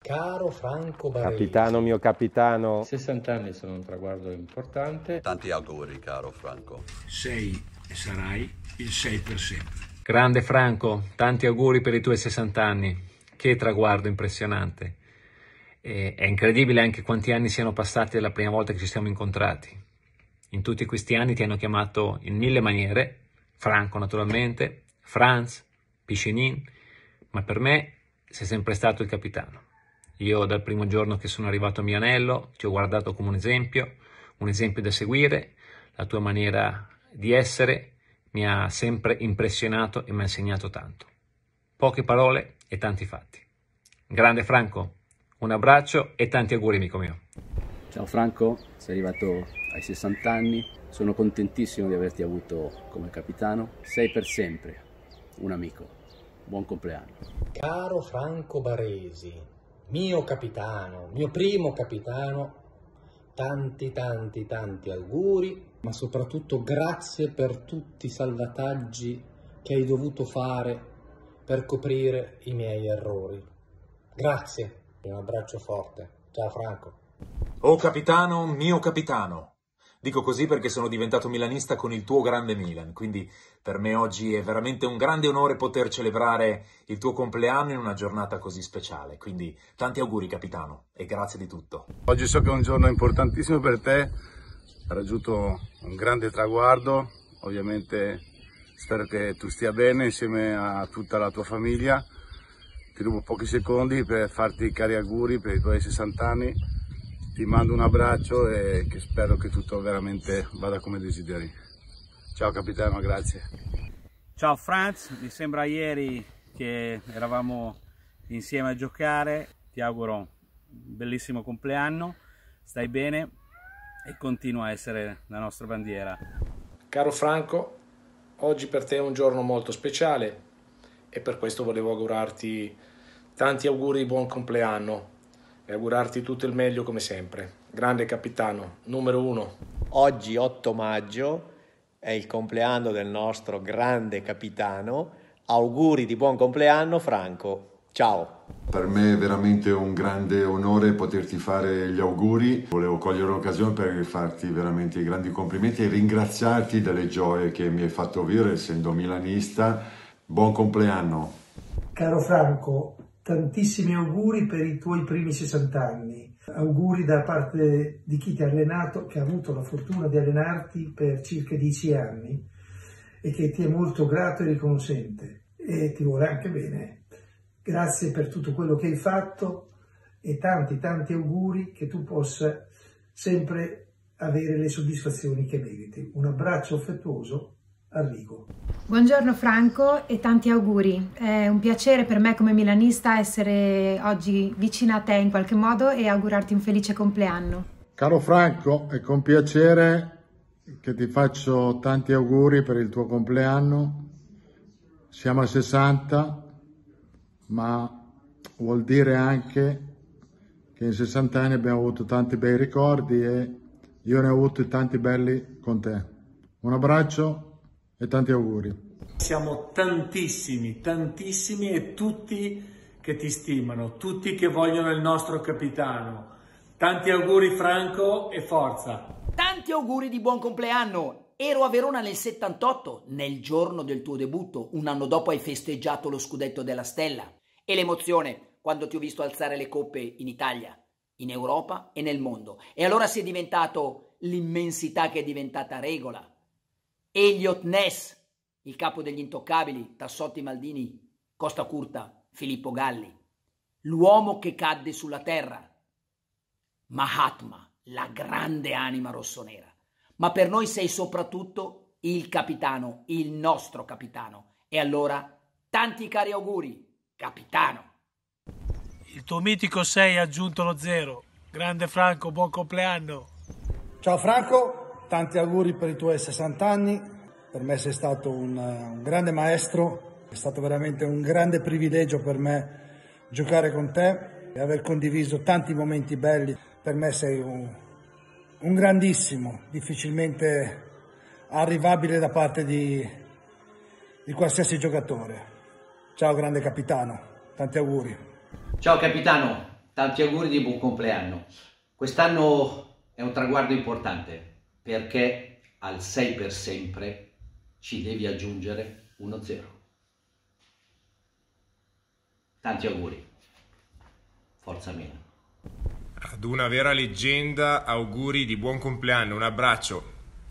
Caro Franco Baresi. Capitano, mio capitano. 60 anni sono un traguardo importante. Tanti auguri, caro Franco. Sei e sarai il 6 per sempre. Grande Franco, tanti auguri per i tuoi 60 anni. Che traguardo impressionante. È incredibile anche quanti anni siano passati dalla prima volta che ci siamo incontrati. In tutti questi anni ti hanno chiamato in mille maniere, Franco naturalmente, Franz, Piscinin, ma per me sei sempre stato il capitano. Io dal primo giorno che sono arrivato a Milanello ti ho guardato come un esempio da seguire. La tua maniera di essere mi ha sempre impressionato e mi ha insegnato tanto. Poche parole e tanti fatti. Grande Franco, un abbraccio e tanti auguri, amico mio. Ciao Franco, sei arrivato ai 60 anni, sono contentissimo di averti avuto come capitano, sei per sempre un amico, buon compleanno. Caro Franco Baresi, mio capitano, mio primo capitano, tanti auguri, ma soprattutto grazie per tutti i salvataggi che hai dovuto fare per coprire i miei errori. Grazie, un abbraccio forte. Ciao Franco. Oh capitano, mio capitano. Dico così perché sono diventato milanista con il tuo grande Milan, quindi per me oggi è veramente un grande onore poter celebrare il tuo compleanno in una giornata così speciale. Quindi tanti auguri capitano e grazie di tutto. Oggi so che è un giorno importantissimo per te, hai raggiunto un grande traguardo, ovviamente spero che tu stia bene insieme a tutta la tua famiglia. Ti rubo pochi secondi per farti i cari auguri per i tuoi 60 anni. Ti mando un abbraccio e che spero che tutto veramente vada come desideri. Ciao capitano, grazie. Ciao Franz, mi sembra ieri che eravamo insieme a giocare. Ti auguro un bellissimo compleanno, stai bene e continua a essere la nostra bandiera. Caro Franco, oggi per te è un giorno molto speciale e per questo volevo augurarti tanti auguri di buon compleanno e augurarti tutto il meglio come sempre. Grande capitano, numero 1. Oggi 8 maggio è il compleanno del nostro grande capitano. Auguri di buon compleanno Franco. Ciao. Per me è veramente un grande onore poterti fare gli auguri. Volevo cogliere l'occasione per farti veramente i grandi complimenti e ringraziarti delle gioie che mi hai fatto vivere essendo milanista. Buon compleanno. Caro Franco, tantissimi auguri per i tuoi primi 60 anni. Auguri da parte di chi ti ha allenato, che ha avuto la fortuna di allenarti per circa 10 anni e che ti è molto grato e riconoscente e ti vuole anche bene. Grazie per tutto quello che hai fatto e tanti auguri che tu possa sempre avere le soddisfazioni che meriti. Un abbraccio affettuoso. Arrigo. Buongiorno Franco e tanti auguri. È un piacere per me come milanista essere oggi vicina a te in qualche modo e augurarti un felice compleanno. Caro Franco, è con piacere che ti faccio tanti auguri per il tuo compleanno. Siamo a 60, ma vuol dire anche che in 60 anni abbiamo avuto tanti bei ricordi e io ne ho avuti tanti belli con te. Un abbraccio e tanti auguri. Siamo tantissimi e tutti che ti stimano, tutti che vogliono il nostro capitano. Tanti auguri Franco e forza. Tanti auguri di buon compleanno. Ero a Verona nel 78, nel giorno del tuo debutto. Un anno dopo hai festeggiato lo scudetto della Stella. E l'emozione quando ti ho visto alzare le coppe in Italia, in Europa e nel mondo. E allora sei diventato l'immensità che è diventata regola. Elliot Ness, il capo degli intoccabili, Tassotti Maldini, Costa Curta, Filippo Galli, l'uomo che cadde sulla terra, Mahatma, la grande anima rossonera. Ma per noi sei soprattutto il capitano, il nostro capitano. E allora, tanti cari auguri, capitano. Il tuo mitico 6 ha aggiunto lo 0. Grande Franco, buon compleanno. Ciao Franco. Tanti auguri per i tuoi 60 anni, per me sei stato un grande maestro, è stato veramente un grande privilegio per me giocare con te e aver condiviso tanti momenti belli. Per me sei un grandissimo, difficilmente arrivabile da parte di qualsiasi giocatore. Ciao grande capitano, tanti auguri. Ciao capitano, tanti auguri di buon compleanno. Quest'anno è un traguardo importante perché al 6 per sempre ci devi aggiungere uno 0. Tanti auguri. Forza Milan. Ad una vera leggenda, auguri di buon compleanno, un abbraccio.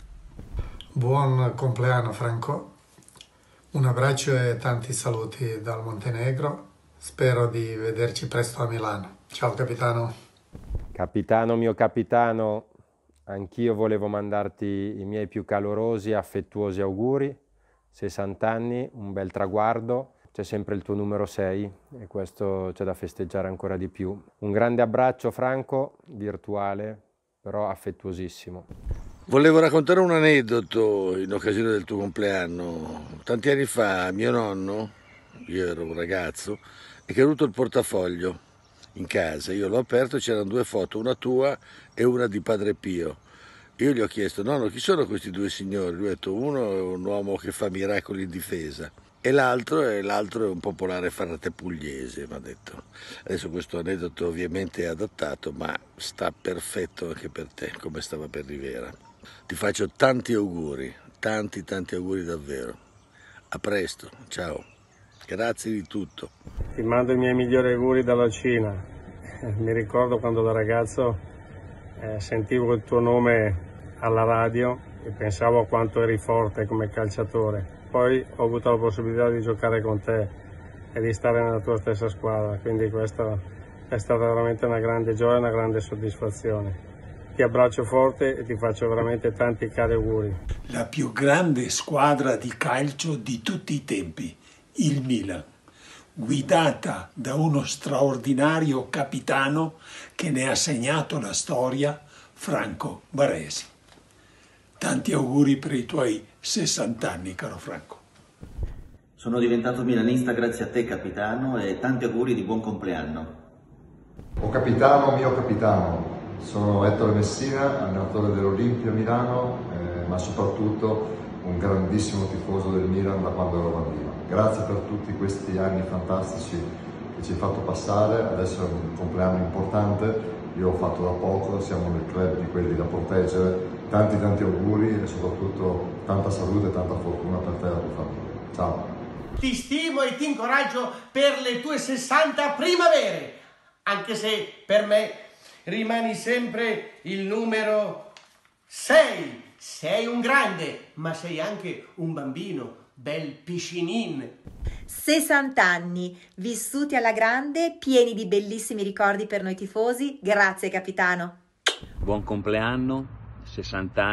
Buon compleanno Franco, un abbraccio e tanti saluti dal Montenegro, spero di vederci presto a Milano. Ciao capitano. Capitano, mio capitano, anch'io volevo mandarti i miei più calorosi e affettuosi auguri, 60 anni, un bel traguardo. C'è sempre il tuo numero 6 e questo c'è da festeggiare ancora di più. Un grande abbraccio Franco, virtuale, però affettuosissimo. Volevo raccontare un aneddoto in occasione del tuo compleanno. Tanti anni fa mio nonno, io ero un ragazzo, è caduto il portafoglio in casa. Io l'ho aperto e c'erano 2 foto, una tua e una di Padre Pio. Io gli ho chiesto, nonno, chi sono questi 2 signori? Lui ha detto, uno è un uomo che fa miracoli in difesa. E l'altro è un popolare farate pugliese, mi ha detto. Adesso questo aneddoto ovviamente è adattato, ma sta perfetto anche per te, come stava per Rivera. Ti faccio tanti auguri, tanti auguri davvero. A presto, ciao. Grazie di tutto. Ti mando i miei migliori auguri dalla Cina. Mi ricordo quando da ragazzo sentivo il tuo nome alla radio e pensavo a quanto eri forte come calciatore. Poi ho avuto la possibilità di giocare con te e di stare nella tua stessa squadra, quindi questa è stata veramente una grande gioia e una grande soddisfazione. Ti abbraccio forte e ti faccio veramente tanti cari auguri. La più grande squadra di calcio di tutti i tempi, il Milan, guidata da uno straordinario capitano che ne ha segnato la storia, Franco Baresi. Tanti auguri per i tuoi 60 anni, caro Franco. Sono diventato milanista grazie a te, capitano, e tanti auguri di buon compleanno. O capitano, mio capitano, sono Ettore Messina, allenatore dell'Olimpia Milano, ma soprattutto un grandissimo tifoso del Milan da quando ero bambino. Grazie per tutti questi anni fantastici che ci hai fatto passare, adesso è un compleanno importante, io ho fatto da poco, siamo nel club di quelli da proteggere. Tanti auguri e soprattutto tanta salute e tanta fortuna per te e la tua famiglia. Ciao. Ti stimo e ti incoraggio per le tue 60 primavere, anche se per me rimani sempre il numero 6. Sei un grande, ma sei anche un bambino, bel piscinin. 60 anni, vissuti alla grande, pieni di bellissimi ricordi per noi tifosi. Grazie capitano. Buon compleanno. 60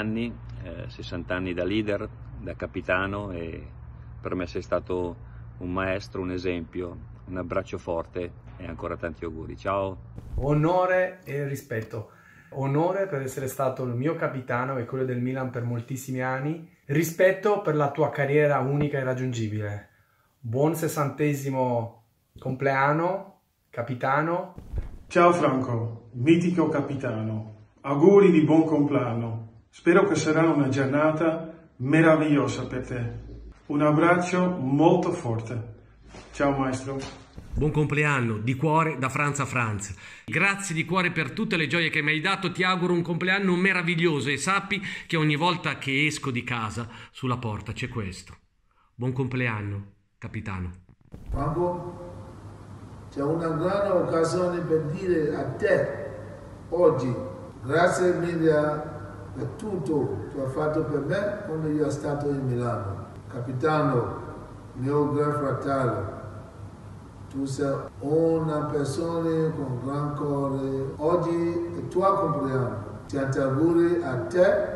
anni da leader, da capitano, e per me sei stato un maestro, un esempio, un abbraccio forte e ancora tanti auguri. Ciao! Onore e rispetto. Onore per essere stato il mio capitano e quello del Milan per moltissimi anni. Rispetto per la tua carriera unica e raggiungibile. Buon 60° compleanno, capitano. Ciao Franco, mitico capitano. Auguri di buon compleanno. Spero che sarà una giornata meravigliosa per te. Un abbraccio molto forte. Ciao maestro. Buon compleanno, di cuore, da Franz a Franz. Grazie di cuore per tutte le gioie che mi hai dato, ti auguro un compleanno meraviglioso e sappi che ogni volta che esco di casa, sulla porta c'è questo. Buon compleanno, capitano. Franco, c'è una grande occasione per dire a te, oggi, grazie mille per tutto che hai fatto per me quando io sono stato in Milano. Capitano, mio gran fratello, tu sei una persona con gran cuore. Oggi è il tuo compleanno. Tanti auguri a te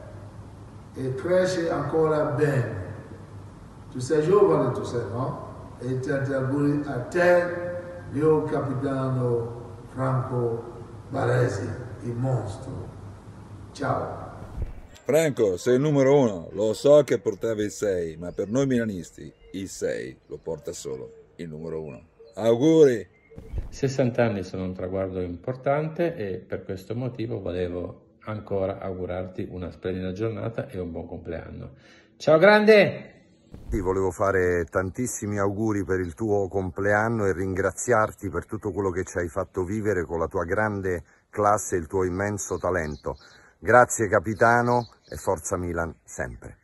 e cresci ancora bene. Tu sei giovane, tu sei, no? E tanti auguri a te, mio capitano Franco Baresi, il mostro. Ciao. Franco, sei il numero 1. Lo so che portavi il 6, ma per noi milanisti il 6 lo porta solo il numero 1. Auguri! 60 anni sono un traguardo importante e per questo motivo volevo ancora augurarti una splendida giornata e un buon compleanno. Ciao grande! Ti volevo fare tantissimi auguri per il tuo compleanno e ringraziarti per tutto quello che ci hai fatto vivere con la tua grande classe e il tuo immenso talento. Grazie capitano e forza Milan sempre.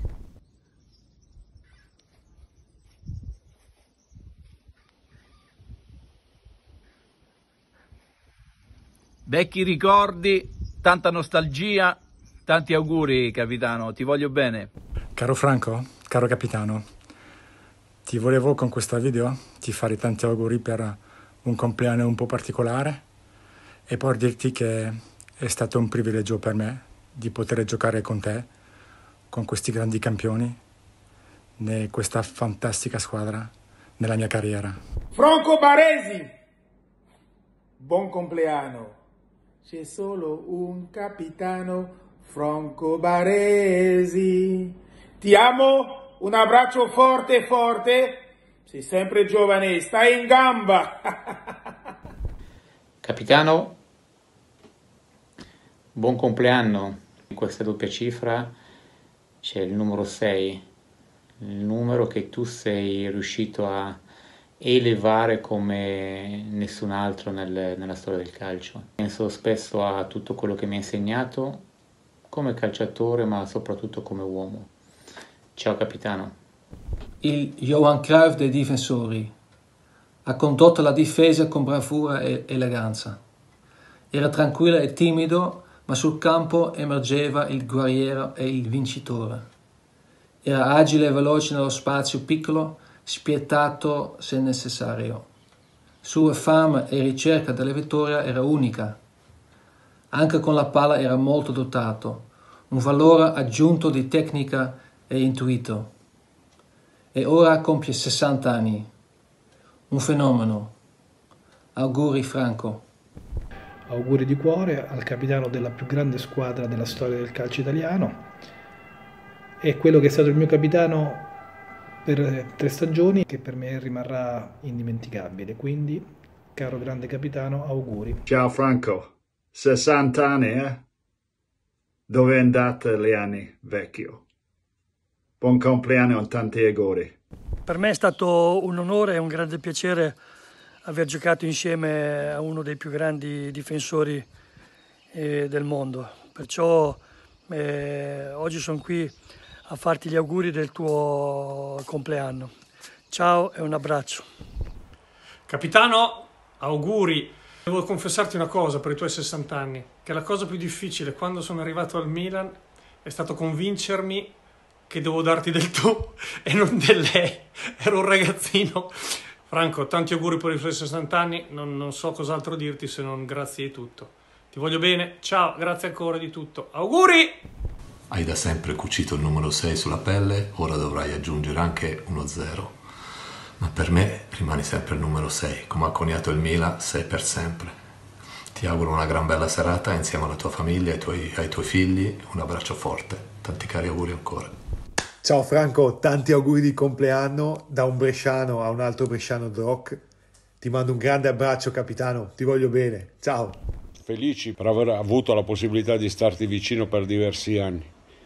Vecchi ricordi, tanta nostalgia, tanti auguri capitano, ti voglio bene. Caro Franco, caro capitano, ti volevo con questo video ti fare tanti auguri per un compleanno un po' particolare e poi dirti che è stato un privilegio per me di poter giocare con te, con questi grandi campioni, in questa fantastica squadra nella mia carriera. Franco Baresi, buon compleanno. C'è solo un capitano, Franco Baresi. Ti amo, un abbraccio forte forte. Sei sempre giovane, stai in gamba. Capitano, buon compleanno. In questa doppia cifra c'è il numero 6, il numero che tu sei riuscito a elevare come nessun altro nella storia del calcio. Penso spesso a tutto quello che mi ha insegnato come calciatore, ma soprattutto come uomo. Ciao capitano. Il Johan Cruyff dei difensori. Ha condotto la difesa con bravura e eleganza. Era tranquillo e timido, ma sul campo emergeva il guerriero e il vincitore. Era agile e veloce nello spazio piccolo, spietato se necessario. Sua fame e ricerca della vittoria era unica. Anche con la palla era molto dotato, un valore aggiunto di tecnica e intuito. E ora compie 60 anni. Un fenomeno. Auguri Franco. Auguri di cuore al capitano della più grande squadra della storia del calcio italiano e quello che è stato il mio capitano per 3 stagioni, che per me rimarrà indimenticabile. Quindi, caro grande capitano, auguri. Ciao Franco, 60 anni, eh? Dove è andata gli anni, vecchio? Buon compleanno e tanti auguri. Per me è stato un onore e un grande piacere aver giocato insieme a uno dei più grandi difensori del mondo. Perciò oggi sono qui a farti gli auguri del tuo compleanno. Ciao e un abbraccio. Capitano, auguri. Devo confessarti una cosa per i tuoi 60 anni, che la cosa più difficile quando sono arrivato al Milan è stato convincermi che devo darti del tu e non del lei. Ero un ragazzino. Franco, tanti auguri per i tuoi 60 anni, non so cos'altro dirti se non grazie di tutto. Ti voglio bene, ciao, grazie ancora di tutto. Auguri! Hai da sempre cucito il numero 6 sulla pelle, ora dovrai aggiungere anche uno 0. Ma per me rimani sempre il numero 6, come ha coniato il Milan, 6 per sempre. Ti auguro una gran bella serata insieme alla tua famiglia, ai tuoi figli, un abbraccio forte, tanti cari auguri ancora. Ciao Franco, tanti auguri di compleanno da un bresciano a un altro bresciano Droc. Ti mando un grande abbraccio capitano, ti voglio bene, ciao. Felici per aver avuto la possibilità di starti vicino per diversi anni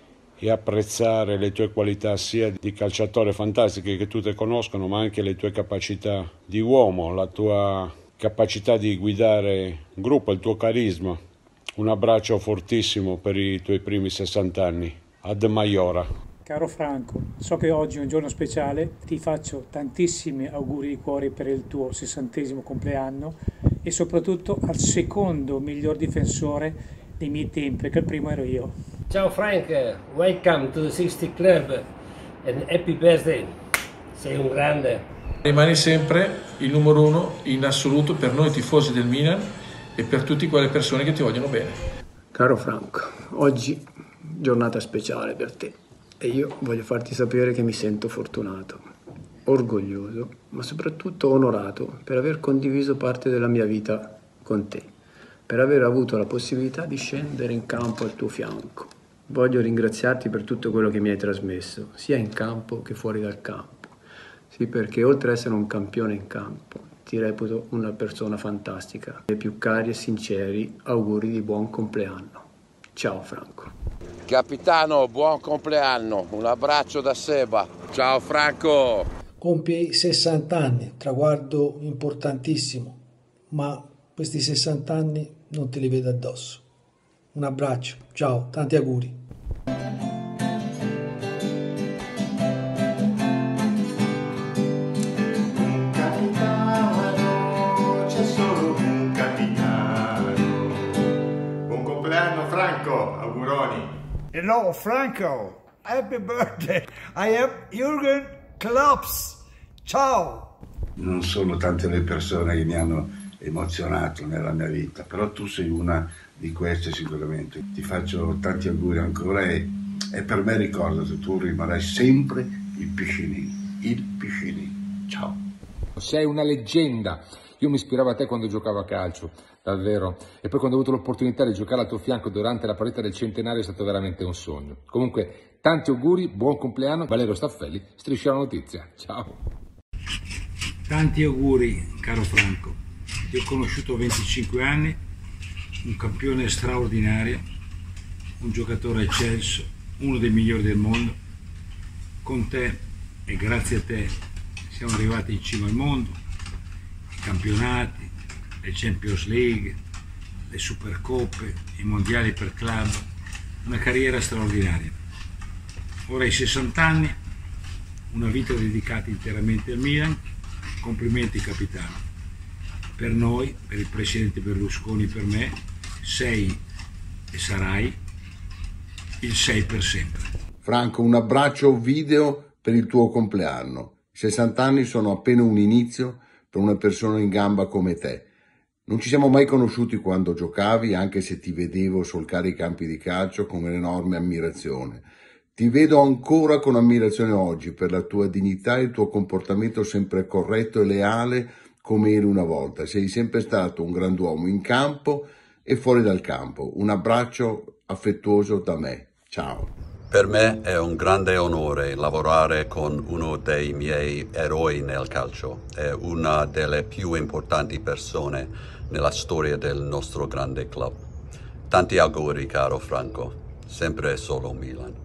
e apprezzare le tue qualità sia di calciatore fantastiche che tutte conoscono, ma anche le tue capacità di uomo, la tua capacità di guidare un gruppo, il tuo carisma. Un abbraccio fortissimo per i tuoi primi 60 anni. Ad Maiora. Caro Franco, so che oggi è un giorno speciale, ti faccio tantissimi auguri di cuore per il tuo 60° compleanno e soprattutto al secondo miglior difensore dei miei tempi, perché il primo ero io. Ciao Frank, welcome to the 60 Club and happy birthday, sei un grande. Rimani sempre il numero 1 in assoluto per noi tifosi del Milan e per tutte quelle persone che ti vogliono bene. Caro Franco, oggi giornata speciale per te. E io voglio farti sapere che mi sento fortunato, orgoglioso, ma soprattutto onorato per aver condiviso parte della mia vita con te, per aver avuto la possibilità di scendere in campo al tuo fianco. Voglio ringraziarti per tutto quello che mi hai trasmesso, sia in campo che fuori dal campo. Sì, perché oltre ad essere un campione in campo, ti reputo una persona fantastica. I più cari e sinceri auguri di buon compleanno. Ciao Franco. Capitano, buon compleanno, un abbraccio da Seba. Ciao Franco! Compie 60 anni, traguardo importantissimo, ma questi 60 anni non te li vedo addosso. Un abbraccio, ciao, tanti auguri. Franco, auguroni. Hello Franco, happy birthday. I am Jürgen Klops. Ciao. Non sono tante le persone che mi hanno emozionato nella mia vita, però tu sei una di queste sicuramente. Ti faccio tanti auguri ancora e per me ricordati, tu rimarrai sempre il Piscini. Ciao. Sei una leggenda. Io mi ispiravo a te quando giocavo a calcio, davvero. E poi quando ho avuto l'opportunità di giocare al tuo fianco durante la partita del centenario è stato veramente un sogno. Comunque, tanti auguri, buon compleanno. Valerio Staffelli, Striscia la Notizia. Ciao. Tanti auguri, caro Franco. Ti ho conosciuto a 25 anni, un campione straordinario, un giocatore eccelso, uno dei migliori del mondo. Con te e grazie a te siamo arrivati in cima al mondo. Campionati, le Champions League, le Supercoppe, i mondiali per club, una carriera straordinaria. Ora hai 60 anni, una vita dedicata interamente al Milan, complimenti capitano. Per noi, per il presidente Berlusconi, per me, sei e sarai il 6 per sempre. Franco, un abbraccio video per il tuo compleanno. 60 anni sono appena un inizio per una persona in gamba come te. Non ci siamo mai conosciuti quando giocavi, anche se ti vedevo solcare i campi di calcio con un'enorme ammirazione. Ti vedo ancora con ammirazione oggi per la tua dignità e il tuo comportamento sempre corretto e leale come eri una volta. Sei sempre stato un grand'uomo in campo e fuori dal campo. Un abbraccio affettuoso da me. Ciao. Per me è un grande onore lavorare con uno dei miei eroi nel calcio. È una delle più importanti persone nella storia del nostro grande club. Tanti auguri, caro Franco. Sempre e solo Milan.